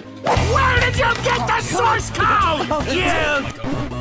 Where did you get the source code? You...